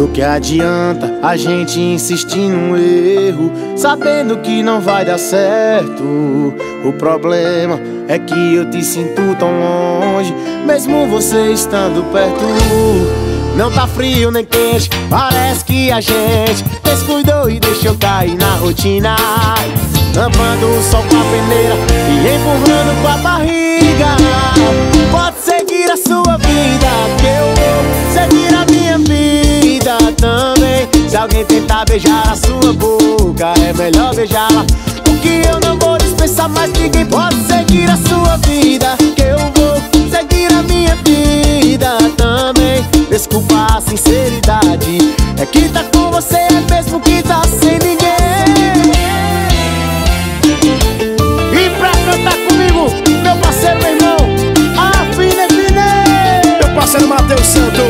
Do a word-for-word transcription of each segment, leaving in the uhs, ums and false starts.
que adianta a gente insistir num erro, sabendo que não vai dar certo? O problema é que eu te sinto tão longe, mesmo você estando perto. Não tá frio nem quente, parece que a gente descuidou e deixou cair na rotina, tampando o sol com a peneira e empurrando com a barriga. Pode seguir a sua vida, que eu vou seguir a minha vida também. Se alguém tentar beijar a sua boca, é melhor beijá-la, porque eu não vou dispensar mais ninguém. Pode seguir a sua vida, que eu vou seguir a minha vida também. Desculpa a sinceridade, é que tá com você é mesmo que tá sem ninguém. E pra cantar comigo, meu parceiro, meu irmão, Afine Fine, meu parceiro Matheus Santos.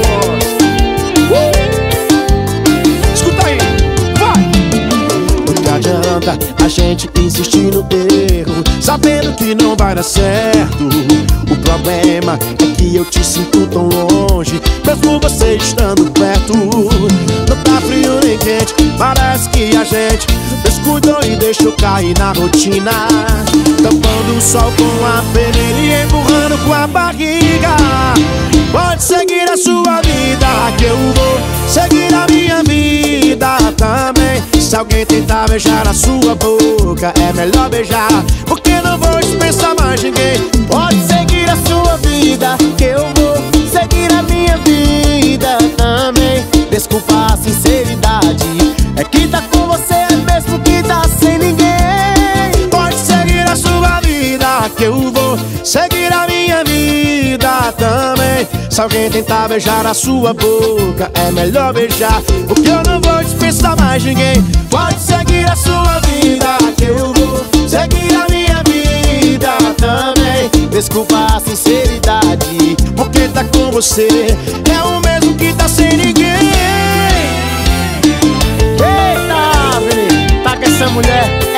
uh! Escuta aí, vai! Não que adianta a gente insistir no erro, sabendo que não vai dar certo? O problema é que eu te sinto tão longe, mesmo você estando perto. Não tá frio nem quente, parece que a gente descuidou e deixou cair na rotina, tampando o sol com a peneira e empurrando com a barriga. Pode seguir a sua vida, que eu vou seguir a minha vida também. Se alguém tentar beijar a sua boca, é melhor beijar, porque não vou dispensar mais ninguém. Pode seguir a sua vida, que eu vou seguir a minha vida também. Desculpa a sinceridade, é que tá com você é mesmo que tá sem ninguém. Pode seguir a sua vida, que eu vou seguir a minha vida também. Se alguém tentar beijar a sua boca, é melhor beijar, porque eu não vou dispensar mais ninguém. Pode seguir a sua vida, que eu vou seguir a minha vida também. Desculpa a sinceridade, porque tá com você é o mesmo que tá sem ninguém. Eita, Vini, tá com essa mulher